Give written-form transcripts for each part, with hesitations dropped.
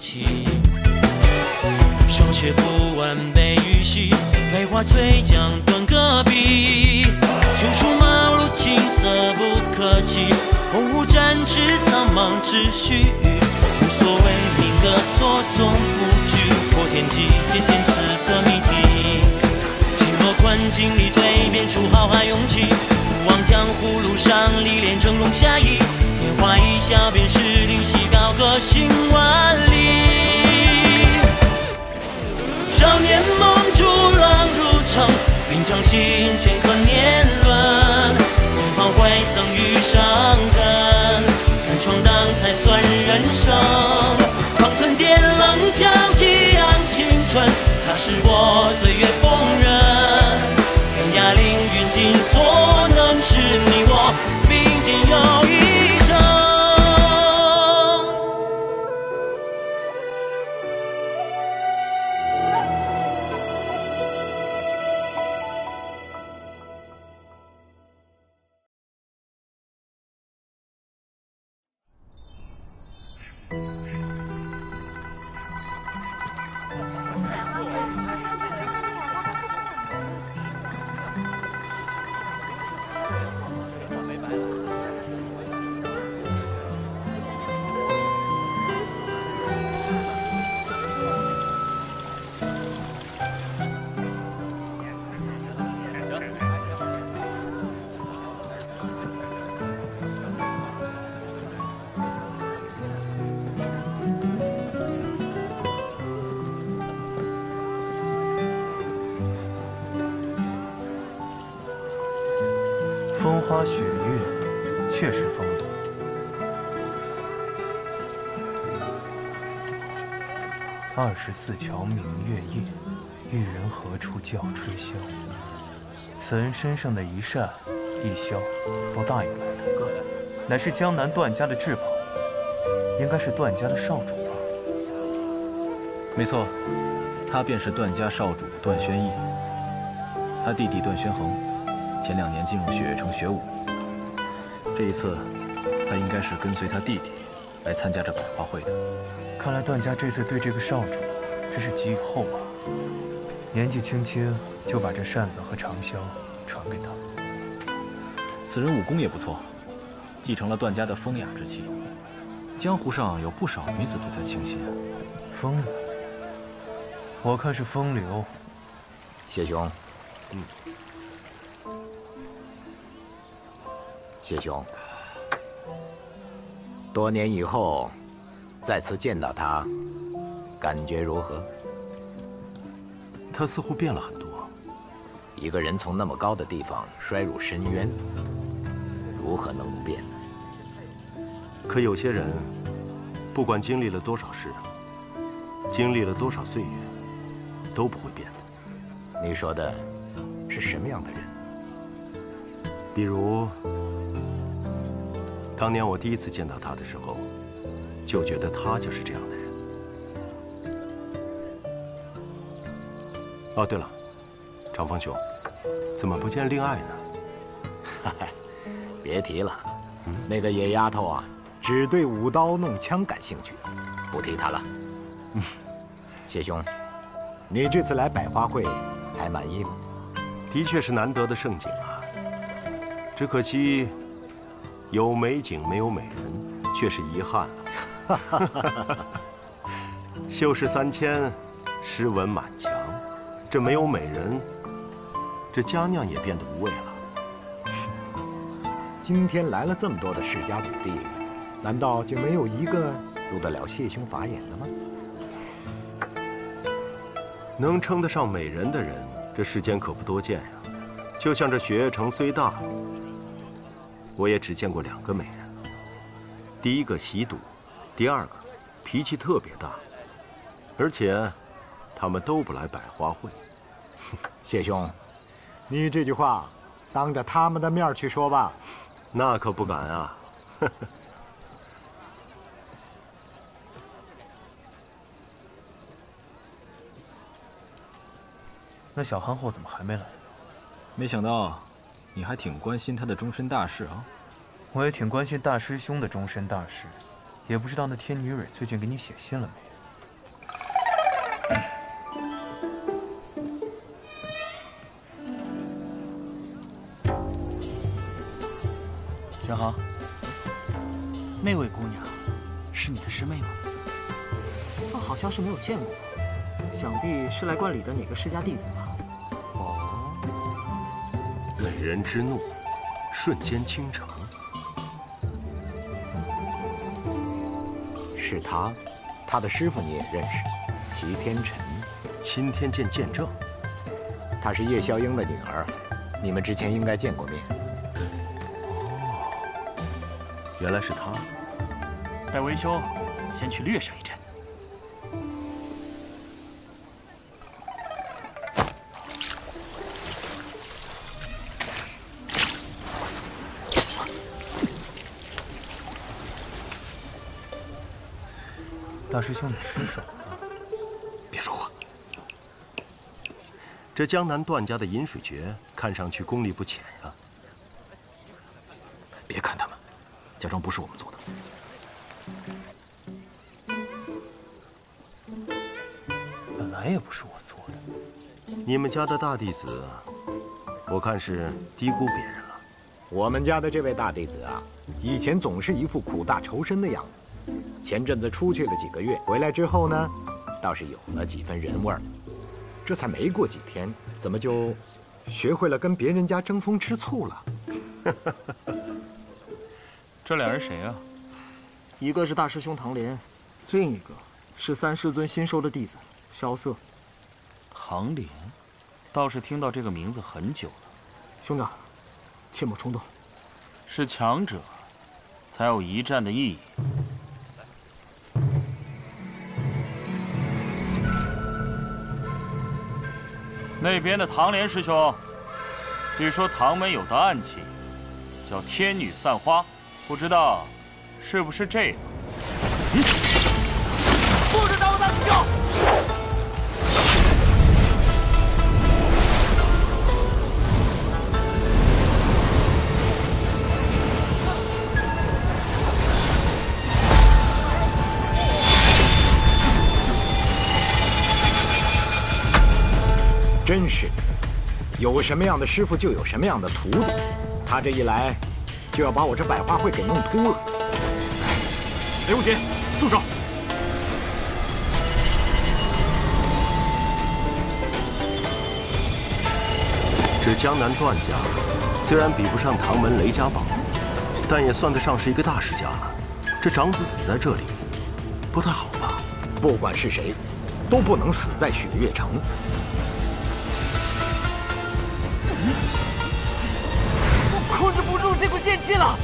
气。上学不完被雨洗，废话嘴讲断戈壁。修出马路青涩不可欺，鸿鹄展翅苍茫秩序。无所谓命格错综布局，破天际渐渐刺的谜题。轻若困境里蜕变出浩瀚勇气，不忘江湖路上历练峥嵘侠义。年华一笑便是灵犀，高歌行万里。少年梦逐浪入城，并掌心镌刻年轮。年华会赠予伤痕，敢闯荡才算人生。方寸间棱角激昂青春，它是我岁月锋刃。天涯凌云尽，所能是你我并肩又一生。 风花雪月，确实风流。24桥明月夜，玉人何处教吹箫？此人身上的一扇一箫，都答应来的，乃是江南段家的至宝，应该是段家的少主吧？ 没错，他便是段家少主段宣义。他弟弟段宣衡，前2年进入雪月城学武。这一次，他应该是跟随他弟弟来参加这百花会的。 看来段家这次对这个少主真是寄予厚望，年纪轻轻就把这扇子和长箫传给他。 此人武功也不错，继承了段家的风雅之气。江湖上有不少女子对他倾心。 风雅，我看是风流。 谢兄，谢兄，多年以后再次见到他，感觉如何？ 他似乎变了很多。 一个人从那么高的地方摔入深渊，如何能不变呢？ 可有些人，不管经历了多少事，经历了多少岁月，都不会变的。 你说的是什么样的人？ 比如，当年我第一次见到他的时候，就觉得他就是这样的人。哦，对了，长风兄，怎么不见令爱呢？ 别提了，那个野丫头啊，只对舞刀弄枪感兴趣，不提她了。谢兄，你这次来百花会，还满意吗？ 的确是难得的盛景啊，只可惜有美景没有美人，却是遗憾了。秀士3000，诗文满墙，这没有美人，这佳酿也变得无味了。 今天来了这么多的世家子弟，难道就没有一个入得了谢兄法眼的吗？ 能称得上美人的人，这世间可不多见呀。就像这雪月城虽大，我也只见过2个美人。第一个喜赌，第二个脾气特别大，而且他们都不来百花会。 谢兄，你这句话当着他们的面去说吧。 那可不敢啊。 那小憨货怎么还没来？ 没想到你还挺关心他的终身大事啊。 我也挺关心大师兄的终身大事，也不知道那天女蕊最近给你写信了没？ 小航，那位姑娘是你的师妹吗？ 她好像是没有见过，想必是来观礼的哪个世家弟子吧。 哦， 美人之怒，瞬间倾城。 是他，他的师傅你也认识，齐天辰。 钦天监见证。 她是叶宵英的女儿，你们之前应该见过面。 原来是他。 待为兄先去略上一阵。 大师兄，你失手了。 别说话。 这江南段家的饮水诀，看上去功力不浅呀。 别看他们，假装不是我们做的。 本来也不是我做的。 你们家的大弟子，我看是低估别人了。 我们家的这位大弟子啊，以前总是一副苦大仇深的样子。前阵子出去了几个月，回来之后呢，倒是有了几分人味儿。这才没过几天，怎么就学会了跟别人家争风吃醋了？ 这俩人谁啊？ 一个是大师兄唐莲，另一个是三师尊新收的弟子萧瑟。 唐莲，倒是听到这个名字很久了。 兄长，切莫冲动。 是强者，才有一战的意义。那边的唐莲师兄，据说唐门有道暗器，叫天女散花，不知道是不是这个？不准打我大师兄！ 真是，有什么样的师傅就有什么样的徒弟。他这一来，就要把我这百花会给弄秃了。 雷无杰，住手！ 这江南段家虽然比不上唐门雷家堡，但也算得上是一个大世家了。这长子死在这里，不太好吧？ 不管是谁，都不能死在雪月城。 我控制不住这股剑气了。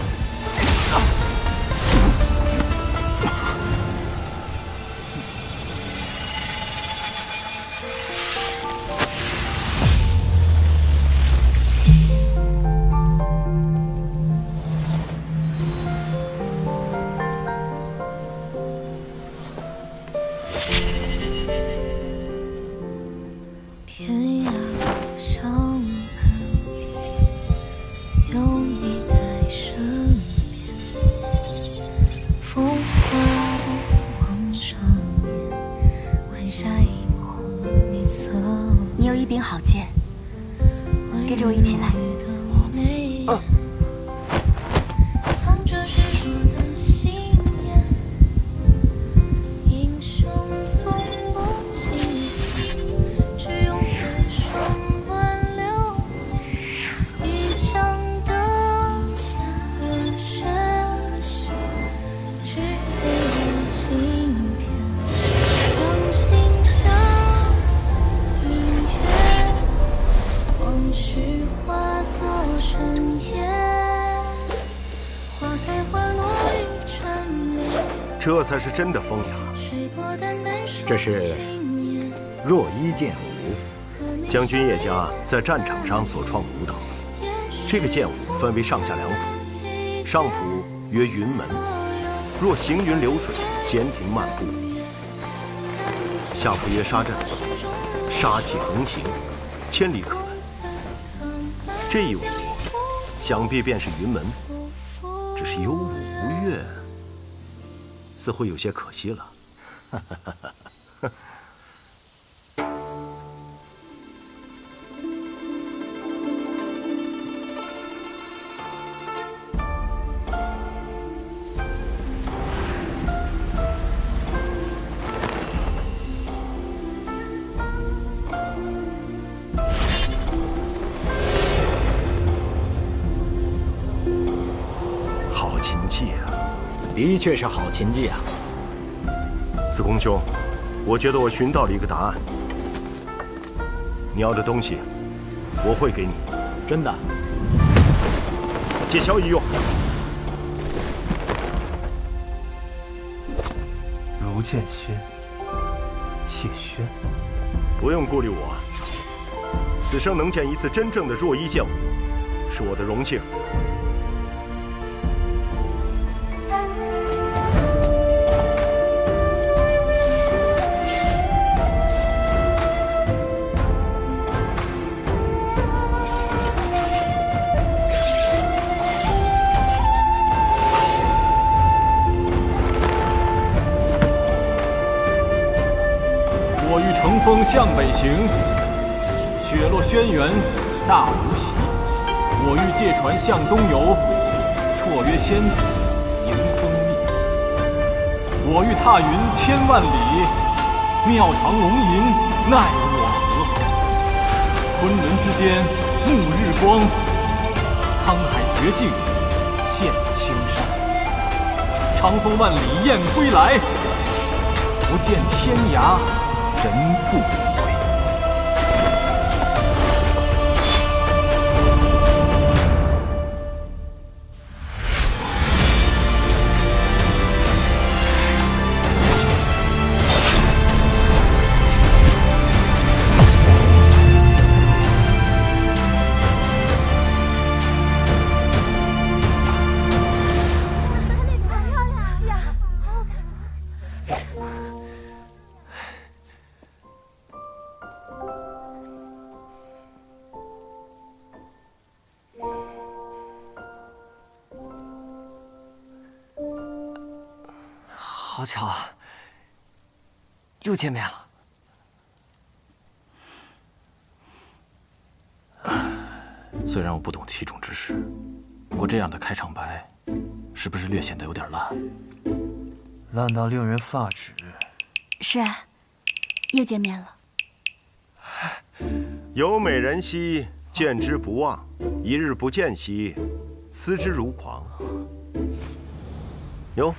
这才是真的风雅。 这是若一剑舞， 将军叶家在战场上所创舞蹈。这个剑舞分为上下两谱，上谱曰云门，若行云流水，闲庭漫步；下谱曰杀阵，杀气横行，千里可闻。这一舞，想必便是云门，只是有舞无乐。似乎有些可惜了。 的确是好琴技啊。 司空兄，我觉得我寻到了一个答案。你要的东西，我会给你。 真的？ 借小一用。 如剑仙，谢轩。 不用顾虑我，此生能见一次真正的若一剑舞，是我的荣幸。 风向北行，雪落轩辕大无喜。我欲借船向东游，绰约仙子迎风觅。我欲踏云千万里，庙堂龙吟奈我何？昆仑之间沐日光，沧海绝境现青山。长风万里雁归来，不见天涯人不回。 好巧啊，又见面了。 虽然我不懂其中之事，不过这样的开场白，是不是略显得有点烂？ 烂到令人发指。 是啊，又见面了。 有美人兮，见之不忘；一日不见兮，思之如狂。哟，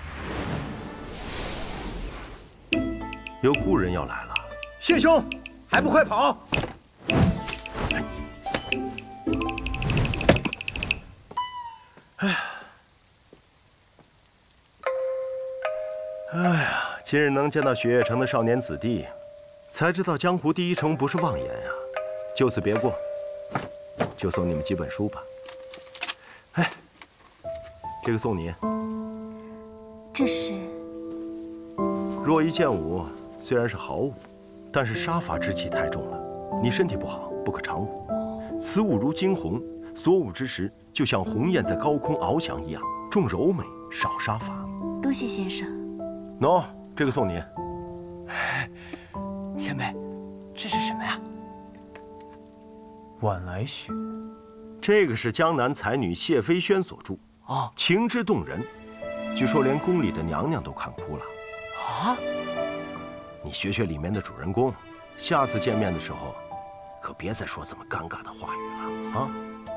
有故人要来了。 谢兄，还不快跑！ 哎呀，今日能见到雪月城的少年子弟，才知道江湖第一城不是妄言啊！就此别过，就送你们几本书吧。哎，这个送你。 这是若一剑舞虽然是好舞，但是杀伐之气太重了，你身体不好，不可常舞。此舞如惊鸿，所舞之时，就像鸿雁在高空翱翔一样，重柔美，少杀伐。 多谢先生。 喏，这个送你。 前辈，这是什么呀？ 晚来雪。 这个是江南才女谢飞轩所著，情之动人，据说连宫里的娘娘都看哭了。 啊！ 你学学里面的主人公，下次见面的时候，可别再说这么尴尬的话语了啊！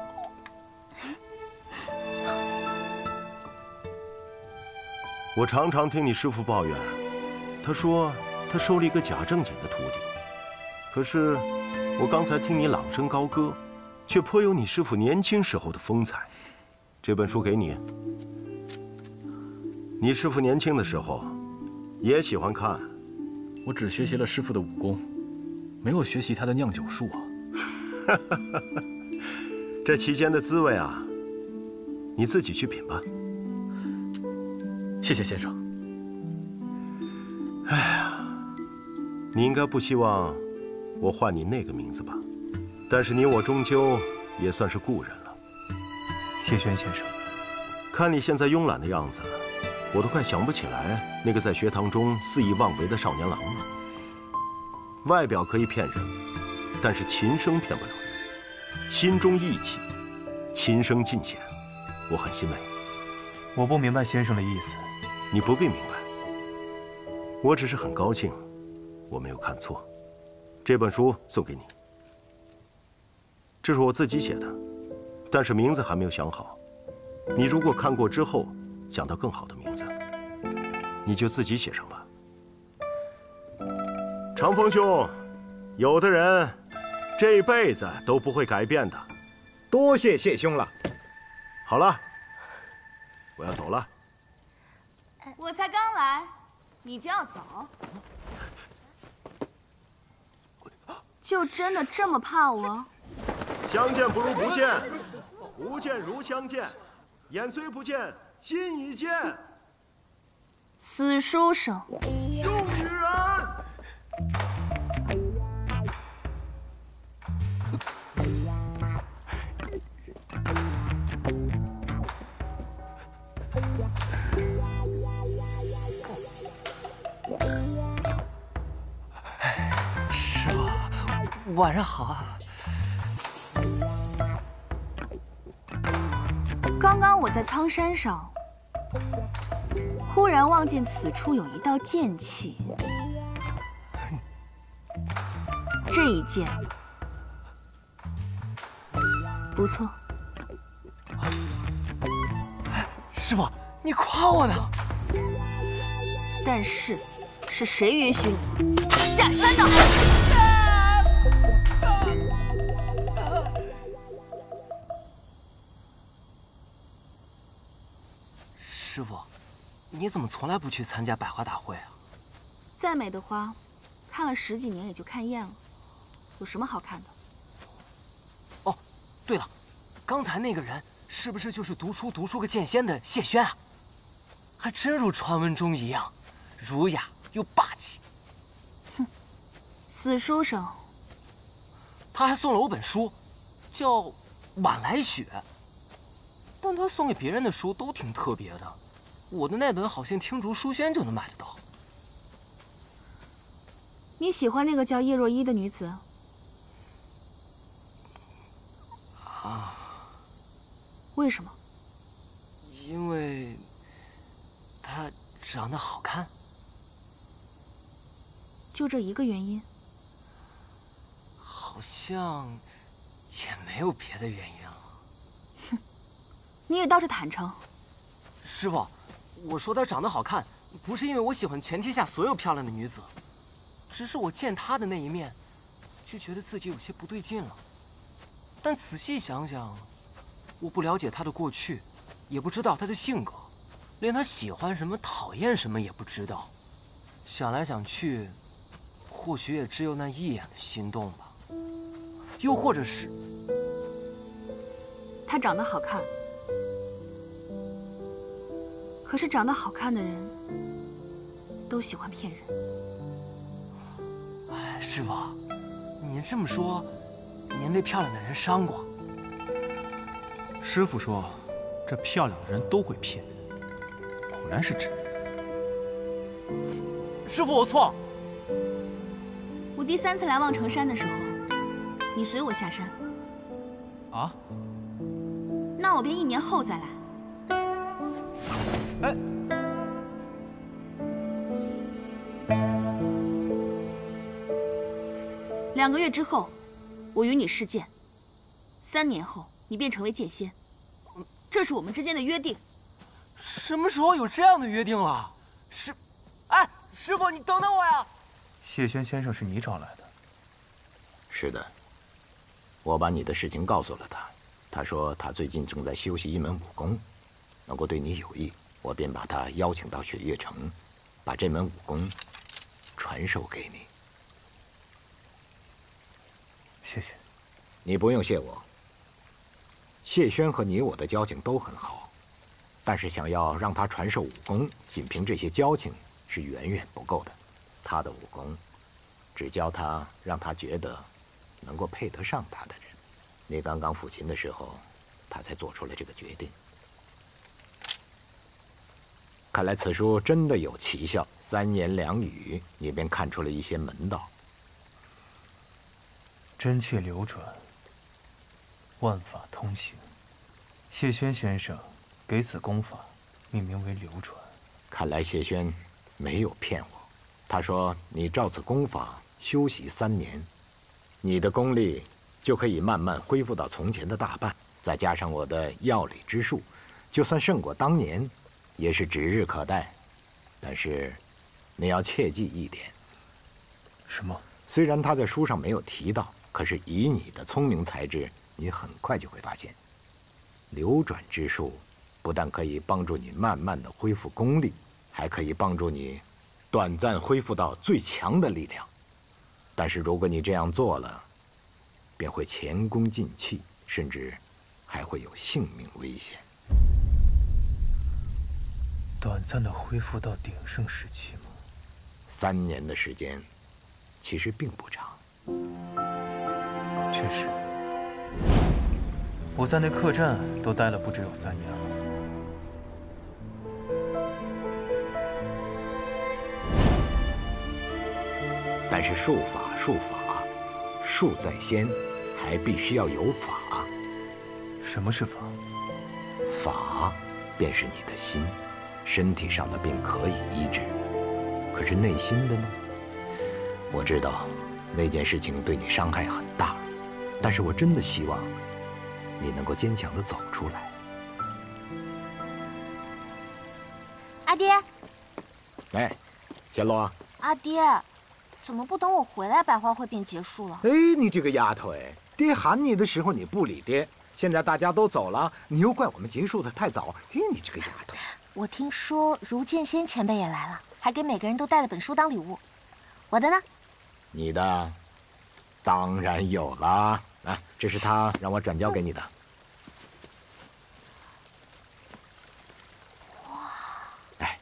我常常听你师父抱怨，他说他收了一个假正经的徒弟，可是我刚才听你朗声高歌，却颇有你师父年轻时候的风采。这本书给你，你师父年轻的时候也喜欢看。 我只学习了师父的武功，没有学习他的酿酒术啊。 这其间的滋味啊，你自己去品吧。 谢谢先生。 哎呀，你应该不希望我唤你那个名字吧？但是你我终究也算是故人了。 谢轩先生， 看你现在慵懒的样子，我都快想不起来那个在学堂中肆意妄为的少年郎了。外表可以骗人，但是琴声骗不了人。心中义气，琴声尽显，我很欣慰。 我不明白先生的意思。 你不必明白，我只是很高兴，我没有看错。这本书送给你，这是我自己写的，但是名字还没有想好。你如果看过之后想到更好的名字， 你就自己写上吧。长风兄，有的人这辈子都不会改变的。 多谢谢兄了。 好了，我要走了。 我才刚来，你就要走？就真的这么怕我？ 相见不如不见，不见如相见，眼虽不见，心已见。 死书生， 凶于人。 师傅，晚上好啊。 刚刚我在苍山上，忽然望见此处有一道剑气，这一剑不错。 师傅，你夸我呢？ 但是，是谁允许你下山的？ 师傅，你怎么从来不去参加百花大会啊？ 再美的花，看了10几年也就看厌了，有什么好看的？ 哦，对了，刚才那个人是不是就是读书个剑仙的谢轩啊？还真如传闻中一样，儒雅又霸气。 哼，死书生。 他还送了我本书，叫《晚来雪》，但他送给别人的书都挺特别的。我的那本好像听竹书轩就能买得到。 你喜欢那个叫叶若依的女子？ 啊？ 为什么？ 因为她长得好看。 就这一个原因？ 好像也没有别的原因了。 哼，你也倒是坦诚。 师傅，我说她长得好看，不是因为我喜欢全天下所有漂亮的女子，只是我见她的那一面，就觉得自己有些不对劲了。但仔细想想，我不了解她的过去，也不知道她的性格，连她喜欢什么、讨厌什么也不知道。想来想去，或许也只有那一眼的心动吧。又或者是， 她长得好看。可是长得好看的人，都喜欢骗人。 哎，师傅，您这么说，您被漂亮的人伤过？ 师傅说，这漂亮的人都会骗人，果然是真。 师傅，我错。 我第3次来望城山的时候，你随我下山。 啊？ 那我便1年后再来。 哎， 2个月之后，我与你试剑。3年后，你便成为剑仙。这是我们之间的约定。 什么时候有这样的约定了？哎，师傅，你等等我呀！ 谢轩先生是你找来的？ 是的，我把你的事情告诉了他。他说他最近正在修习一门武功，能够对你有益，我便把他邀请到雪月城，把这门武功传授给你。 谢谢。 你不用谢我。谢轩和你我的交情都很好，但是想要让他传授武功，仅凭这些交情是远远不够的。他的武功，只教他让他觉得能够配得上他的人。你刚刚抚琴的时候，他才做出了这个决定。看来此书真的有奇效，3言2语，你便看出了一些门道。 真气流转，万法通行。谢轩先生给此功法命名为流转。 看来谢轩没有骗我，他说你照此功法修习3年，你的功力就可以慢慢恢复到从前的大半，再加上我的药理之术，就算胜过当年，也是指日可待。 但是你要切记一点。 什么？ 虽然他在书上没有提到，可是以你的聪明才智，你很快就会发现，流转之术不但可以帮助你慢慢的恢复功力，还可以帮助你短暂恢复到最强的力量。但是如果你这样做了，便会前功尽弃，甚至还会有性命危险。 短暂的恢复到鼎盛时期吗 ？3年的时间，其实并不长。 确实，我在那客栈都待了不只有3年了。 但是术法，术在先，还必须要有法。 什么是法？ 法便是你的心，身体上的病可以医治，可是内心的呢？我知道那件事情对你伤害很大，但是我真的希望你能够坚强地走出来。 阿爹， 哎，乾隆啊！ 阿爹，怎么不等我回来，百花会便结束了？ 哎，你这个丫头，哎，爹喊你的时候你不理爹，现在大家都走了，你又怪我们结束的太早。哎，你这个丫头！ 我听说如剑仙前辈也来了，还给每个人都带了本书当礼物。我的呢？ 你的，当然有了。啊，这是他让我转交给你的。哇！哎，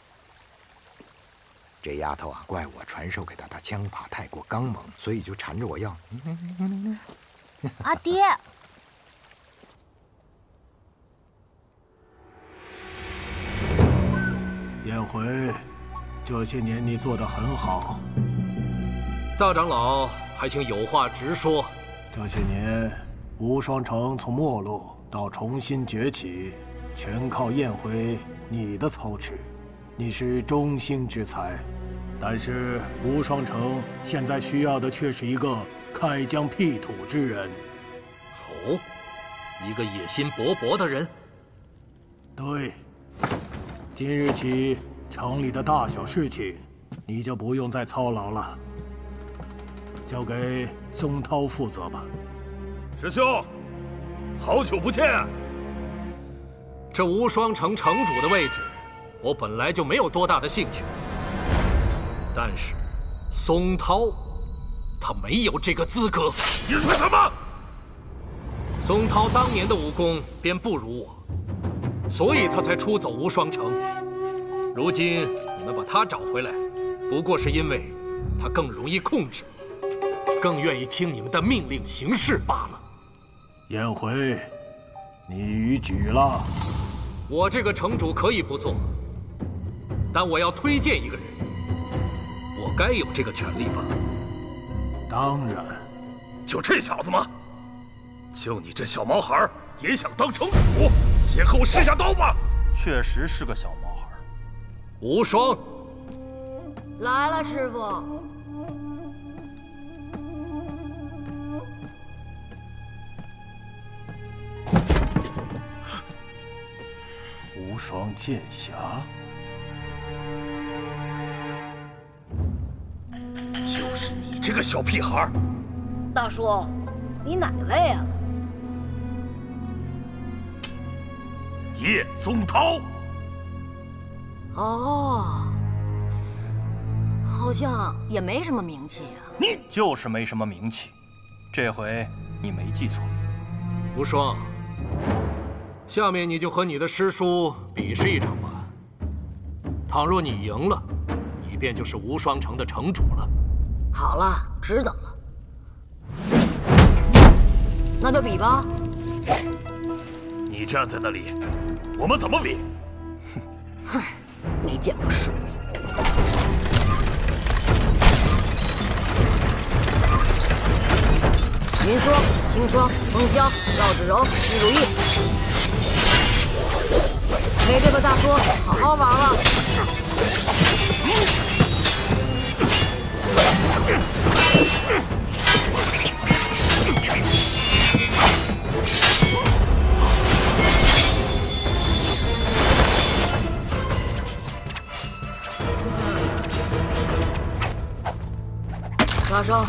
这丫头啊，怪我传授给她，她枪法太过刚猛，所以就缠着我要。 阿爹。 颜回，这些年你做得很好。 大长老，还请有话直说。 这些年，无双城从没落到重新崛起，全靠颜回你的操持。你是中兴之才，但是无双城现在需要的却是一个开疆辟土之人。 哦，一个野心勃勃的人。 对。今日起，城里的大小事情，你就不用再操劳了，交给松涛负责吧。 师兄，好久不见。这无双城城主的位置，我本来就没有多大的兴趣。但是，松涛，他没有这个资格。你说什么？松涛当年的武功便不如我。所以他才出走无双城。如今你们把他找回来，不过是因为他更容易控制，更愿意听你们的命令行事罢了。 颜回，你逾矩了。 我这个城主可以不做，但我要推荐一个人，我该有这个权利吧？ 当然。 就这小子吗？就你这小毛孩也想当城主？先和我试下刀吧！ 确实是个小毛孩。 无双， 来了，师傅。 无双剑侠， 就是你这个小屁孩。 大叔，你哪位啊？ 叶松涛。 哦，好像也没什么名气啊。 你就是没什么名气，这回你没记错。 无双，下面你就和你的师叔比试一场吧。倘若你赢了，你便就是无双城的城主了。 好了，知道了。那就比吧。 你站在那里，我们怎么比？ 哼，没见过世面。云霜、清霜、风香、赵芷柔、易如意，没这个大叔好好玩了。 杀伤。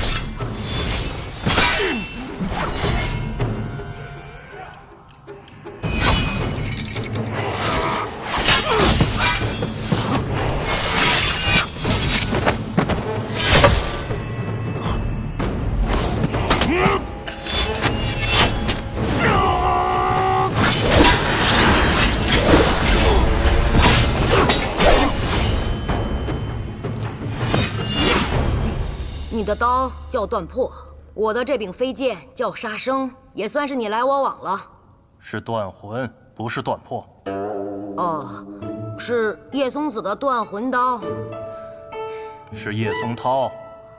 你的刀叫断破，我的这柄飞剑叫杀生，也算是你来我往了。 是断魂，不是断破。 哦，是叶松子的断魂刀。 是叶松涛。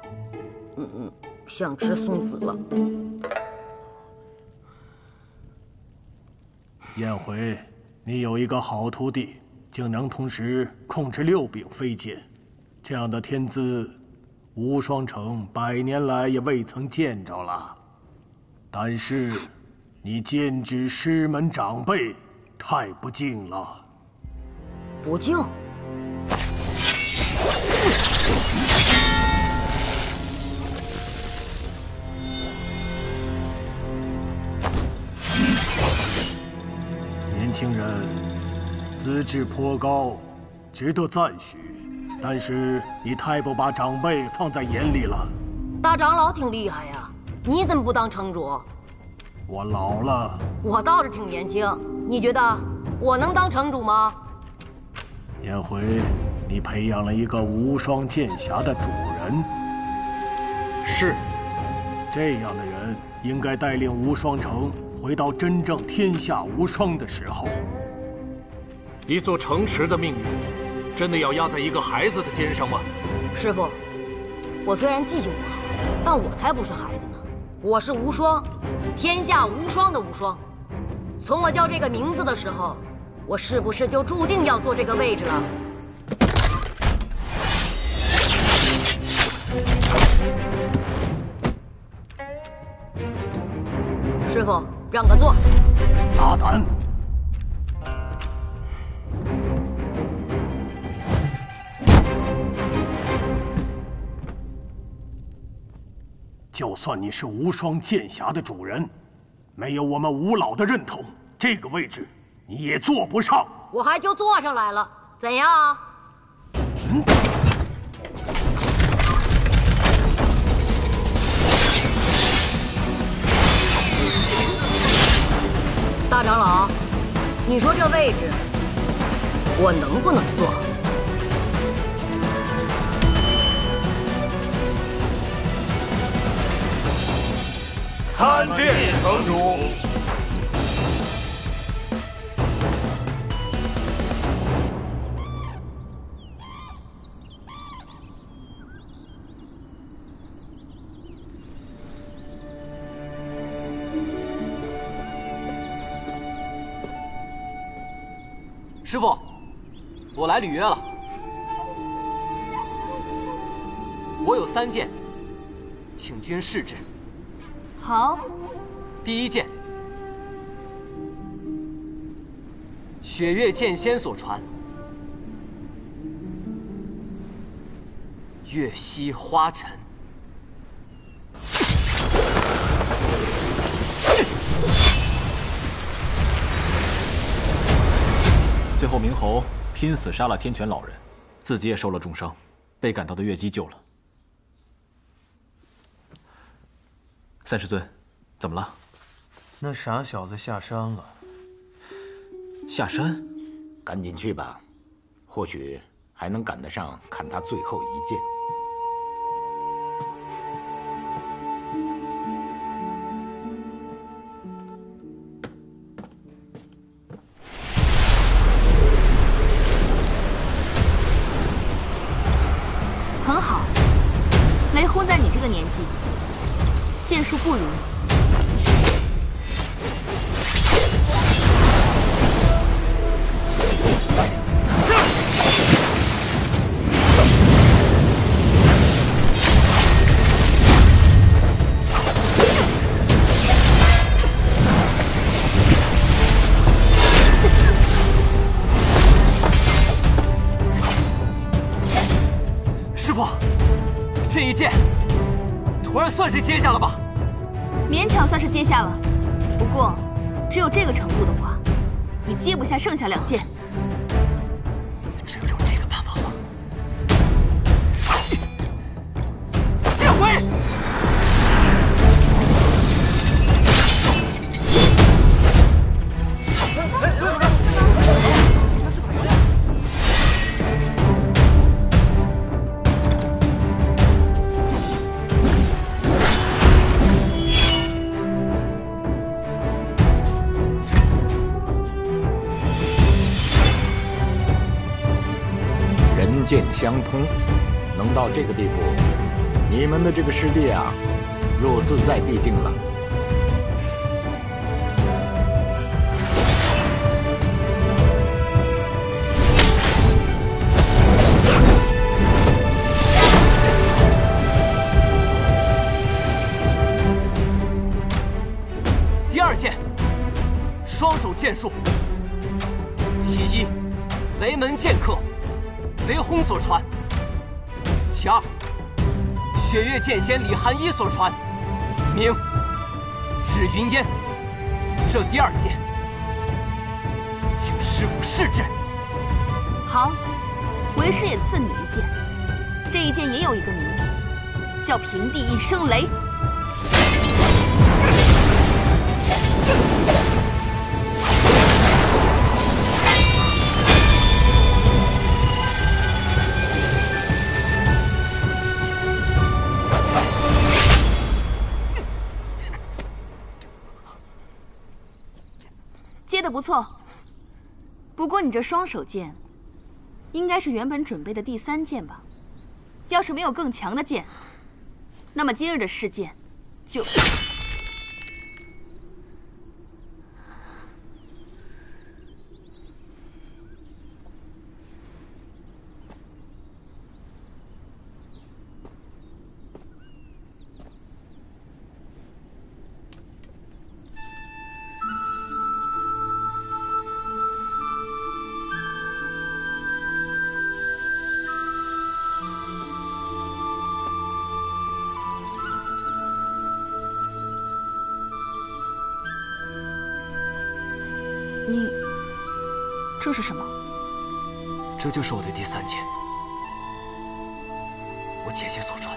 想吃松子了。 燕回，你有一个好徒弟，竟能同时控制6柄飞剑，这样的天资。无双城100年来也未曾见着了，但是你剑指师门长辈，太不敬了。 不敬？ 年轻人资质颇高，值得赞许。但是你太不把长辈放在眼里了。 大长老挺厉害呀，你怎么不当城主？ 我老了。 我倒是挺年轻，你觉得我能当城主吗？ 燕回，你培养了一个无双剑侠的主人。 是。 这样的人应该带领无双城回到真正天下无双的时候。 一座城池的命运。真的要压在一个孩子的肩上吗？ 师傅，我虽然记性不好，但我才不是孩子呢。我是无双，天下无双的无双。从我叫这个名字的时候，我是不是就注定要坐这个位置了？师傅，让个座。 大胆！就算你是无双剑侠的主人，没有我们吴老的认同，这个位置你也坐不上。 我还就坐上来了，怎样？大长老，你说这位置我能不能坐？ 参见城主。 师傅，我来履约了。我有3件，请君试之。 好。 第1件，雪月剑仙所传，月溪花尘。 最后，明侯拼死杀了天权老人，自己也受了重伤，被赶到的月姬救了。3师尊，怎么了？ 那傻小子下山了。 下山？ 赶紧去吧，或许还能赶得上看他最后一剑。 很好，雷轰在你这个年纪，剑术不如你。 师傅，这一剑徒儿算是接下了吧？ 勉强算是接下了，不过只有这个程度的话，你接不下剩下2剑。 只有用这个办法了。剑回！ 人剑相通，能到这个地步，你们的这个师弟啊，入自在地境了。 第2剑，双手剑术。其一，雷门剑客。雷轰所传，其2，雪月剑仙李寒一所传，名指云烟。这第2剑，请师傅试之。 好，为师也赐你一剑。这一剑也有一个名字，叫平地一声雷。接得不错，不过你这双手剑，应该是原本准备的第3剑吧？要是没有更强的剑，那么今日的事件就……这是什么？ 这就是我的第3剑，我姐姐所传。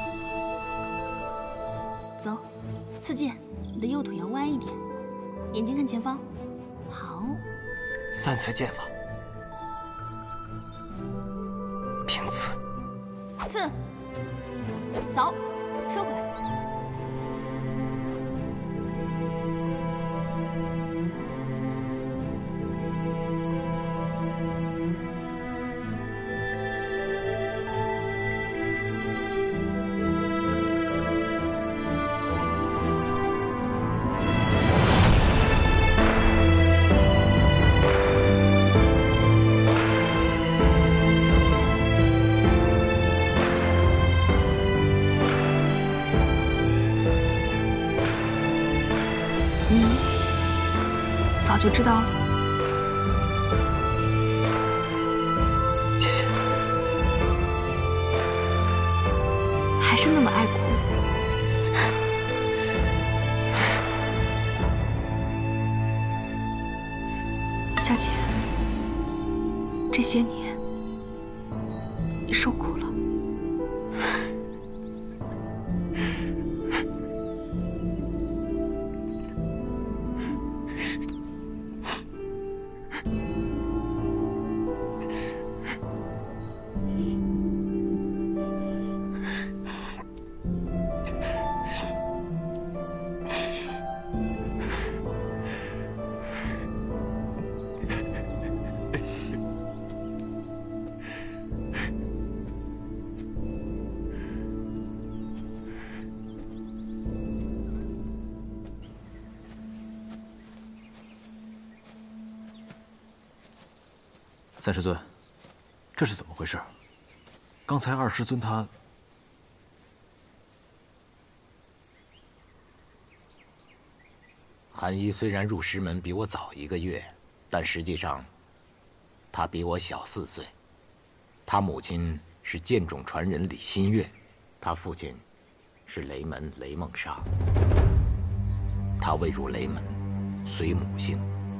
走，刺剑，你的右腿要弯一点，眼睛看前方。好。 3才剑法，平刺。 刺。扫，收回来。 早就知道了， 谢谢。 还是那么爱哭。小姐，这些年你受苦了。 3师尊，这是怎么回事？刚才2师尊他…… 韩一虽然入师门比我早1个月，但实际上，他比我小4岁。他母亲是剑种传人李新月，他父亲是雷门雷梦莎，他未入雷门，随母姓。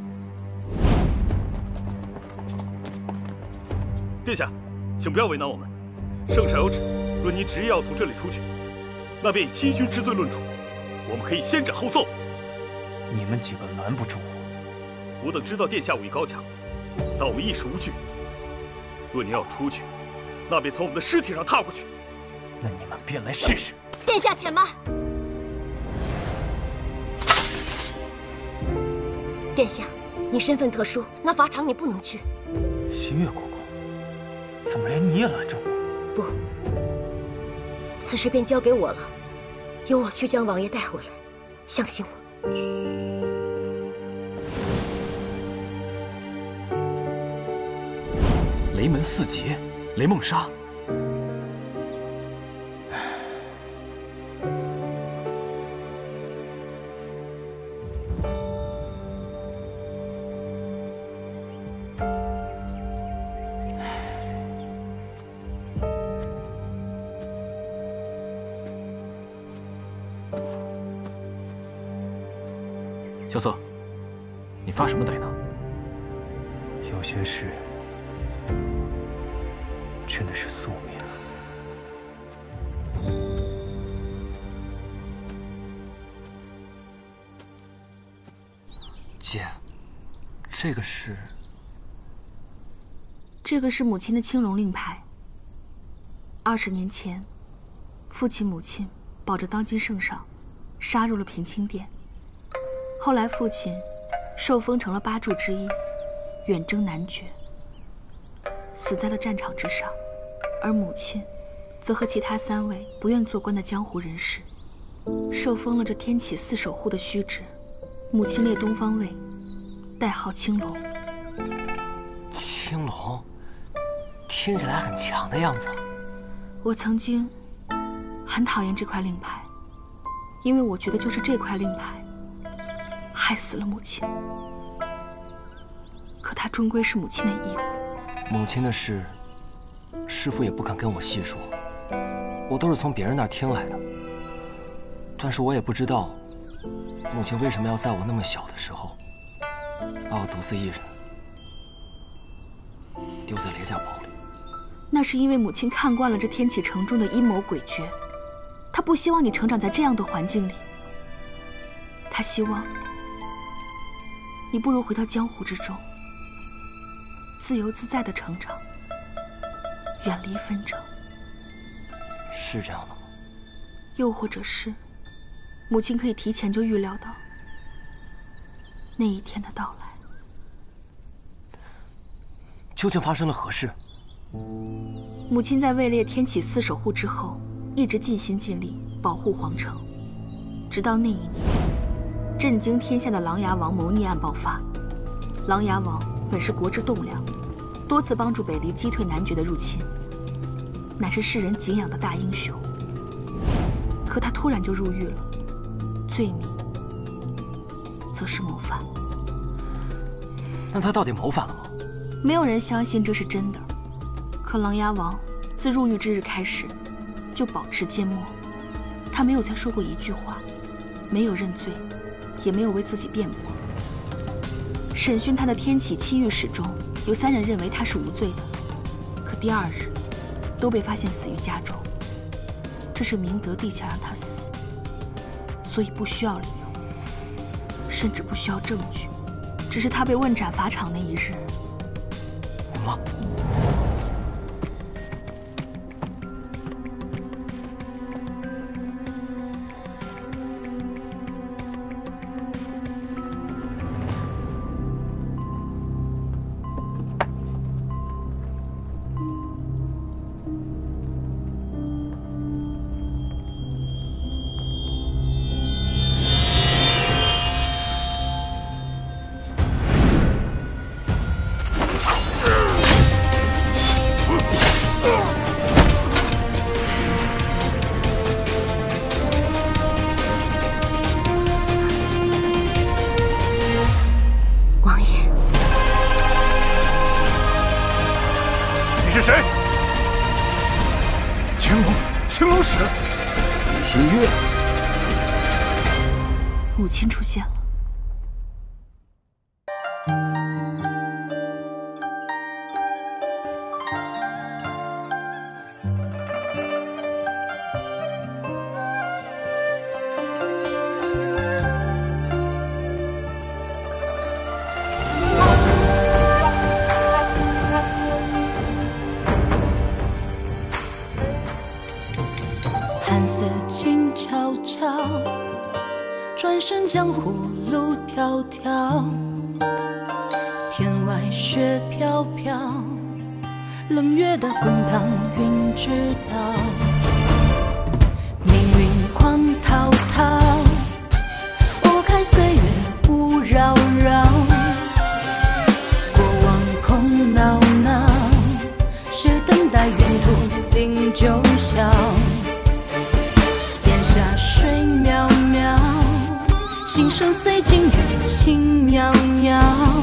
殿下，请不要为难我们。圣上有旨，论您执意要从这里出去，那便以欺君之罪论处。我们可以先斩后奏。 你们几个拦不住我。 吾等知道殿下武艺高强，但我们一时无惧。若您要出去，那便从我们的尸体上踏过去。 那你们便来试试。 殿下且慢。殿下，你身份特殊，那法场你不能去。 新月姑姑，怎么连你也拦着我？ 不，此事便交给我了，由我去将王爷带回来。相信我。 雷门四杰，雷梦莎。萧瑟，你发什么呆呢？ 有些事真的是宿命。 姐，这个是？ 这个是母亲的青龙令牌。20年前，父亲母亲保着当今圣上，杀入了平清殿。后来父亲受封成了8柱之一，远征南绝，死在了战场之上，而母亲则和其他3位不愿做官的江湖人士，受封了这天启4守护的虚职。母亲列东方卫，代号青龙。 青龙，听起来很强的样子。 我曾经很讨厌这块令牌，因为我觉得就是这块令牌害死了母亲。可它终归是母亲的义务。 母亲的事，师父也不肯跟我细说，我都是从别人那儿听来的。但是我也不知道，母亲为什么要在我那么小的时候，把我独自一人丢在雷家堡里。 那是因为母亲看惯了这天启城中的阴谋诡谲，她不希望你成长在这样的环境里。她希望你不如回到江湖之中，自由自在的成长，远离纷争。 是这样的吗？ 又或者是，母亲可以提前就预料到那一天的到来。 究竟发生了何事？ 母亲在位列天启4守护之后，一直尽心尽力保护皇城，直到那一年，震惊天下的琅琊王谋逆案爆发。琅琊王本是国之栋梁，多次帮助北离击退南绝的入侵，乃是世人敬仰的大英雄。可他突然就入狱了，罪名则是谋反。 那他到底谋反了吗？ 没有人相信这是真的。可琅琊王自入狱之日开始，就保持缄默，他没有再说过一句话，没有认罪，也没有为自己辩驳。审讯他的天启7御史中，有3人认为他是无罪的，可第2日都被发现死于家中。这是明德帝想让他死，所以不需要理由，甚至不需要证据，只是他被问斩法场那一日。 怎么了？ 新月。 母亲出现了。 转身江湖路迢迢，天外雪飘飘，冷月的滚烫云知道。命运狂滔滔，拨开岁月雾绕绕，过往空闹闹，是等待沿途零九霄。檐下水渺渺，心声随境缘轻渺渺，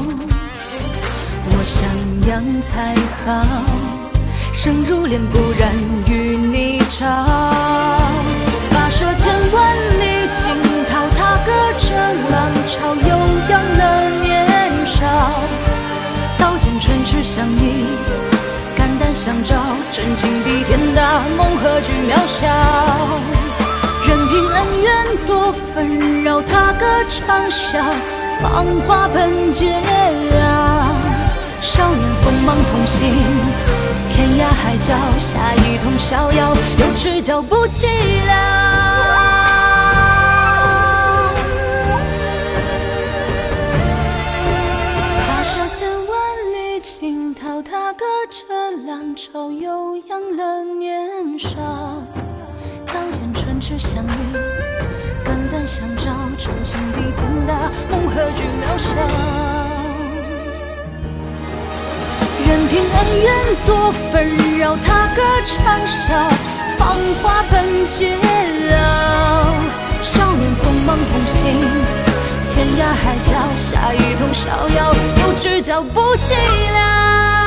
我想养才好，生如莲不染与你潮。跋涉千万里惊涛，踏歌着浪潮，悠扬了年少。刀剑唇齿相依，肝胆相照，真情比天大，梦何惧渺小。任凭恩怨多纷扰，踏歌长啸，芳华奔劫绕。少年锋芒同行，天涯海角，下一通逍遥，有只脚不寂寥。跋涉千万里惊涛，踏歌着浪潮，悠扬了年少。刀剑唇齿相依，肝胆相照，真情比天大，梦何惧渺小。任凭恩怨多纷扰，踏歌长啸，芳华奔劫绕。少年锋芒同行，天涯海角，下一通逍遥，有只脚不寂寥。